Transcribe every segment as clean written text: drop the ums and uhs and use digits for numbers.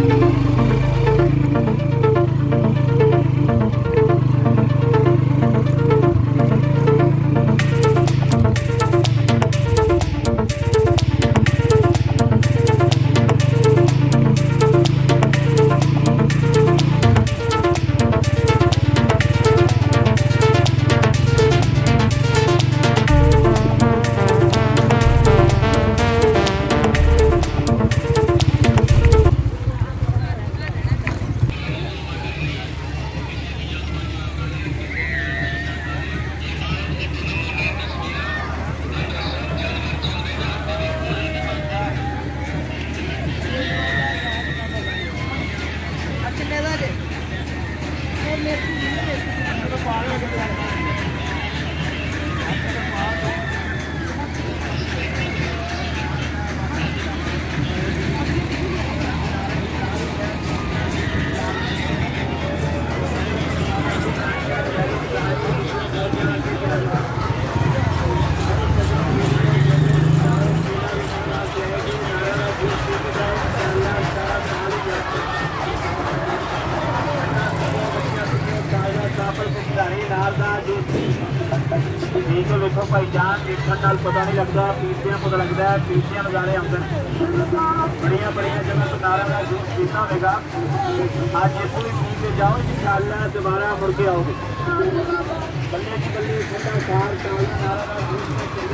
देखो भाईजान देखने नाल पता नहीं लगता, पीसियां पता लगता है, पीसियां नज़ारे आते हैं। बढ़िया बढ़िया जगह नारा का जूस पीना होगा। आज जिसको भी पी के जाओ इंशाअल्लाह दोबारा मुड़ के आओगे। बल्ले बल्ले ठंडा खार चावल नारा का जूस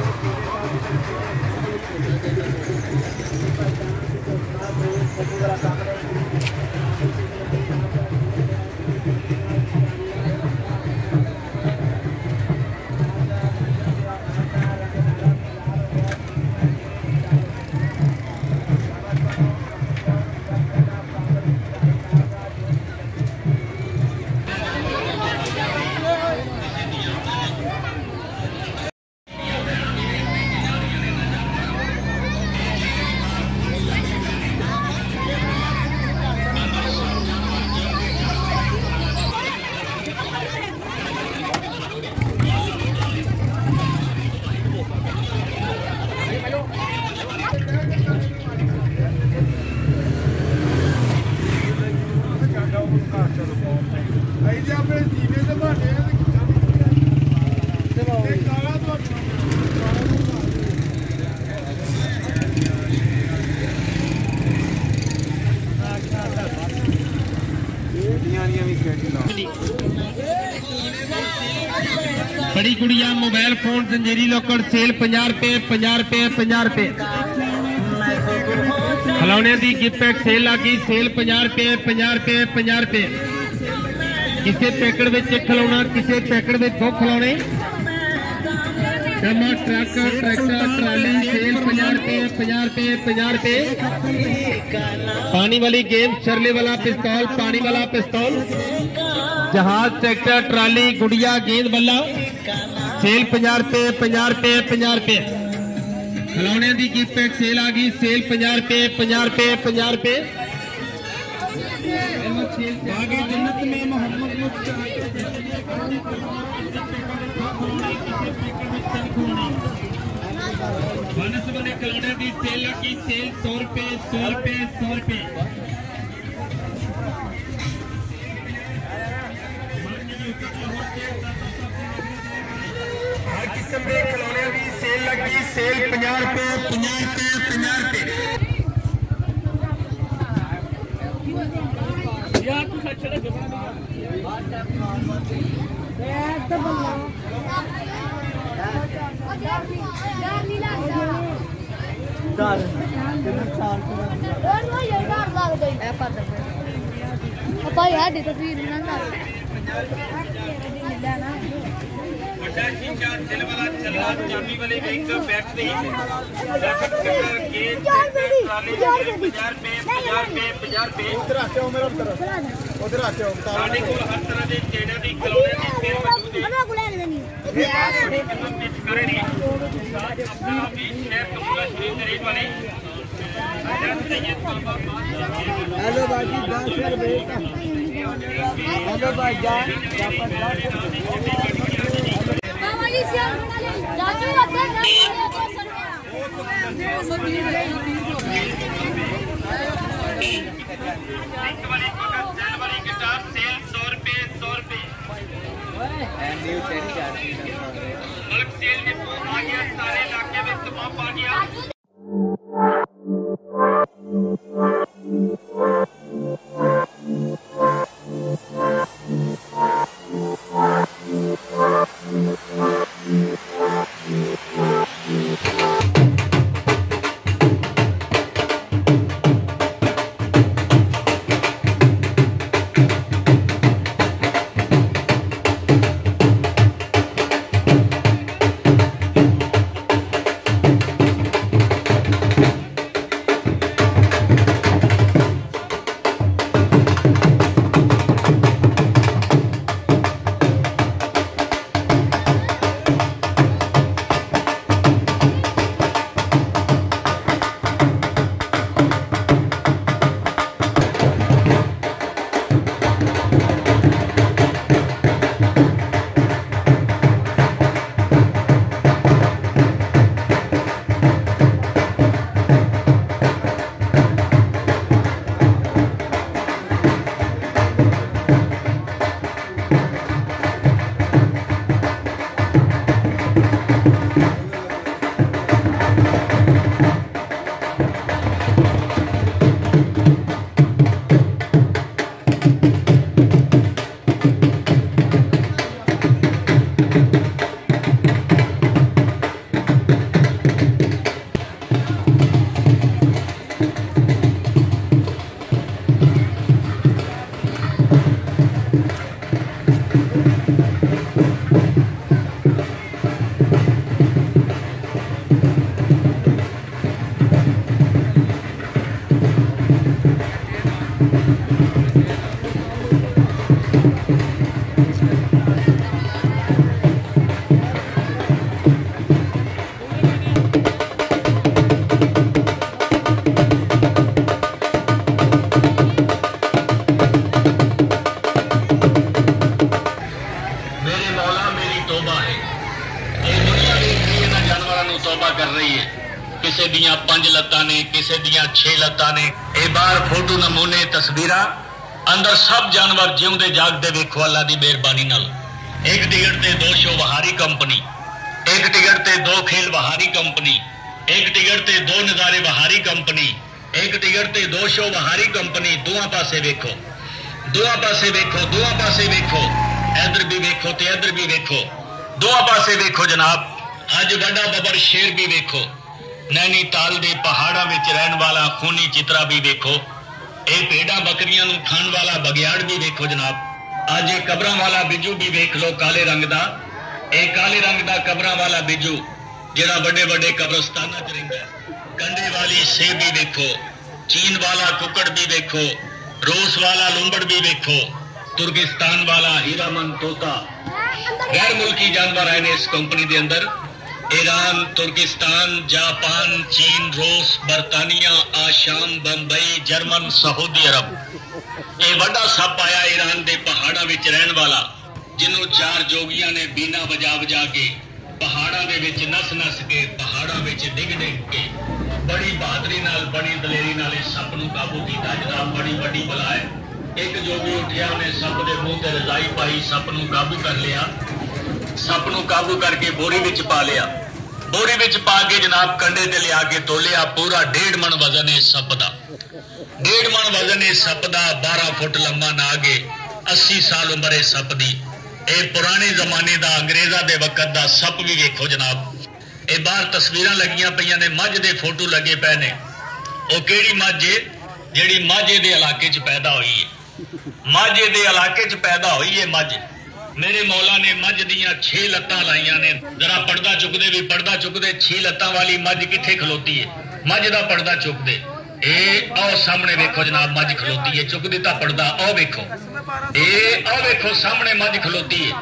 बड़ी गुड़िया मोबाइल फोन जंजीरी लॉकर सेल 50 रुपए 50 रुपए 50 रुपए। खिलौने की गिफ्ट पैक सेल आ गई, सेल 50 रुपए 50 रुपए 50 रुपए। किसी पैकेट में खिलौना, किसी पैकेट में 2 खिलौने। ट्रक ट्रैक्टर ट्राली सेल 50 रुपए 50 रुपए 50 रुपए। पानी वाली गेम चरले वाला पिस्तौल, पानी वाला पिस्तौल। जहाज ट्रैक्टर ट्राली गुड़िया गेंद बल्ला सेल 50 रुपए 50 रुपए 50 रुपए। खिलौने की गिफ्ट पैक सेल आ गई, सेल 50 रुपए 50 रुपए 50 रुपए। जन्नत में मोहम्मद खिलौने की सेल की सेल 100 रुपए 100 रुपए 100 रुपए। हर किस्म के खिलौने की सेल लगी, सेल 50 रुपए 50 रुपए 50 रुपए। तस्वीर चाबी वाले बैंक बैग से 50 रुपए। उधर आते हो मेरा उधर आते हो साढ़े को हर तरह के चेहरे की खिलौने की सेल मौजूद है। हेलो बाजी 10 रुपए का। हेलो भाईजान लिंक वाली पकड़ सेल वाली किताब सेल 100 रुपए 100 रुपए मुल्क सेल में आ गया सारे इलाके में तमाम आ गया। किसी दियां 5 लत्तां ने, किसी दियां 6 लत्तां ने। ये बार फोटो नमूने तस्वीर अंदर सब जानवर जिउंदे जागदे वेखो अल्लाह दी मेहरबानी नाल। एक टिकट ते 2 शो बहारी कंपनी, एक टिकट ते 2 खेल बहारी कंपनी, एक टिकट ते 2 नजारे बहारी कंपनी, एक टिकट ते 2 शो बहारी कंपनी। दोवां पासे वेखो, दोवां पासे वेखो, दोवां पासे वेखो, इधर भी वेखो ते इधर भी वेखो, दोवां पासे वेखो जनाब। अज वड्डा बबर शेर भी वेखो, नैनीताल दे पहाड़ां विच रहन वाला खूनी चित्रा भी वेखो, ये भेड़ा बकरियां नूं खाण वाला बगियाड़ भी वेखो जनाब। अज ये कबरां वाला बिजू भी वेख लो, काले रंग दा, ये काले रंग दा कबरां वाला बिजू जिहड़ा बड़े बड़े कब्रस्तानां च रहिंदा है। कंडे वाली सेब भी वेखो, चीन वाला कुकड़ भी वेखो, रूस वाला लुंबड़ भी वेखो, तुर्किस्तान वाला हीरामन तोता। गैर मुल्की जानवर आए ने इस कंपनी के अंदर। ईरान, तुर्किस्तान, जापान, चीन, रूस, बरतानिया, आशाम, बंबई, जर्मन, सऊदी अरब। ये बड़ा सप आया ईरान के पहाड़ों में रहन वाला, जिन्हों 4 जोगियां ने बीना बजा बजा के पहाड़ों के विच नस नस के पहाड़ों में डिग डिग के बड़ी बहादुरी नाल बड़ी दलेरी नाल इस सप नूं काबू किया। जनाब बड़ी बड़ी बला है। एक जोगी उठिया, उन्हें सप के मुंह ते रजाई पाई, सप नूं काबू कर लिया। सप नूं काबू करके बोरी विच पा लिया। बोरी विच पा के जनाब कंडे ते लिया के तोलिया। पूरा 1.5 मन वजन है सप दा, 1.5 मन वजन है सप दा। 12 फुट लंबा नाग, 80 साल उम्र है सप दी। ये पुराने जमाने का अंग्रेजा के वक्त का सप भी वेखो जनाब। ये बाहर तस्वीर लगियां पईयां ने, मझ दे फोटो लगे पे ने। वो केड़ी मझ है जिहड़ी माझे दे इलाके च पैदा हुई है। माझे दे इलाके च पैदा हुई है मझ। मेरे मौला ने मझ दियां 6 लत्तां लाइयां ने। जरा पर्दा चुकदे भी, पर्दा चुकदे 6 लत्तां वाली मझ कित्थे खलोती है? मझ दा पर्दा चुकदे। आओ सामने वेखो जनाब, मझ खलोती है। चुक दिता पर्दा, आओ वेखो। आओ वेखो सामने मझ खलोती है।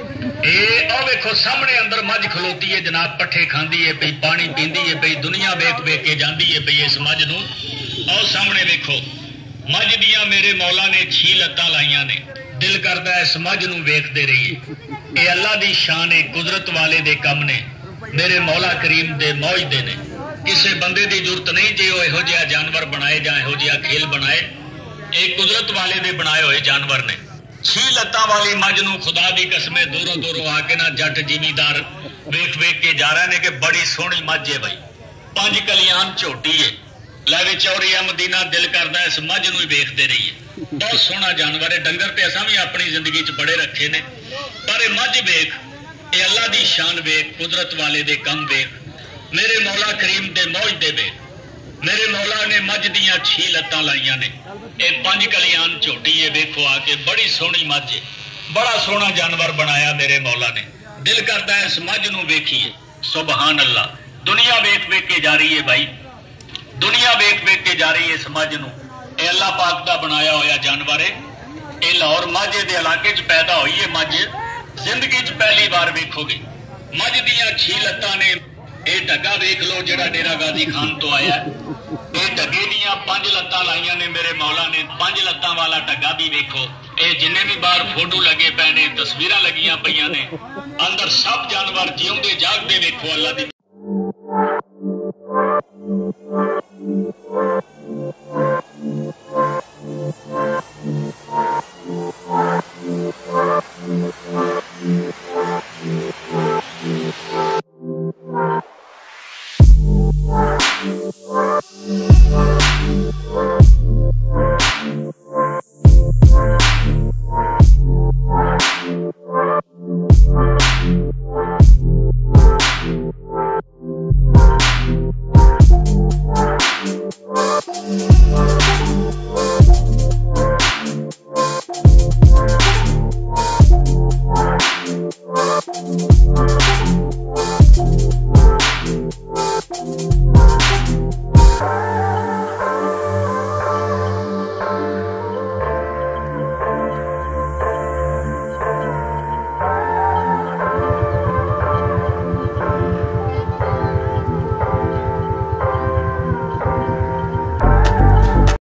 आओ वेखो सामने अंदर मझ खलोती है जनाब। पट्ठे खांदी है पई, पानी पींदी है पई, दुनिया वेख वेख के जांदी है पई इस मझ नूं। आओ सामने वेखो, मझ दियां मेरे मौला ने 6 लत्तां लाइयां ने। दिल करदा इस मझ नूं वेखदे रहिए। ये अल्लाह दी शान है, कुदरत वाले दे कम ने, मेरे मौला करीम दे मौज दे ने। किसी बंदे की जरूरत नहीं जे इहो जिहा जानवर बनाए जां इहो जिहा खेल बनाए। ਇਹ ਕੁਦਰਤ ਵਾਲੇ ਦੇ ਬਣਾਏ ਹੋਏ ਜਾਨਵਰ ਨੇ। 6 ਲੱਤਾਂ ਵਾਲੀ ਮੱਝ ਨੂੰ ਖੁਦਾ ਦੀ ਕਸਮੇ ਦੂਰੋਂ ਦੂਰੋਂ ਆ ਕੇ ਨਾ ਜੱਟ ਜ਼ਿਮੀਂਦਾਰ ਵੇਖ ਵੇਖ ਕੇ ਜਾ ਰਹੇ ਨੇ ਕਿ ਬੜੀ ਸੋਹਣੀ ਮੱਝ ਹੈ ਬਈ, 5 ਕਲਿਆਣ ਝੋਟੀ ਹੈ। ਲੈ ਵੀ ਚੌਰੀਆ ਮਦੀਨਾ ਦਿਲ ਕਰਦਾ ਇਸ ਮੱਝ ਨੂੰ ਹੀ ਵੇਖਦੇ ਰਹੀਏ। ਬਹੁਤ ਸੋਹਣਾ ਜਾਨਵਰ ਹੈ। ਡੰਗਰ ਤੇ ਅਸਾਂ ਵੀ ਆਪਣੀ ਜ਼ਿੰਦਗੀ 'ਚ ਬੜੇ ਰੱਖੇ ਨੇ, ਪਰ ਇਹ ਮੱਝ ਵੇਖ, ਇਹ ਅੱਲਾ ਦੀ शान ਵੇਖ, कुदरत वाले दे कम वेख, मेरे मौला करीम दे मौज दे वेख। मेरे मौला ने मझ दियां 6 लत्तां लाइयां ने, ये 5 कलियान झोटी है। वेखो आके बड़ी सोहनी मझ है, बड़ा सोहना जानवर बनाया मेरे मौला ने। दिल करता है इस मझ नूं वेखीए। सुबहान अल्लाह। दुनिया वेख वेख के जा रही है भाई, दुनिया वेख वेख के जा रही है इस मझ नूं। ये अल्लाह पाक दा बनाया होया जानवर है। ये लाहौर माझे दे इलाके च पैदा हुई है मझ। जिंदगी च पहली बार वेखोगे मझ दियां 6 लत्तां ने। ये ढग्गा वेख लो जिहड़ा डेरा गाजी खान तो आया, ये ढग्गे दियां 5 लत्तां लाइयां ने मेरे मौला ने। 5 लत्तां वाला ढग्गा भी वेखो। ये जिन्ने भी बाहर फोटो लगे पे ने, तस्वीरां लगियां पईयां ने, अंदर सब जानवर जिउंदे जागदे वेखो अल्लाह दी।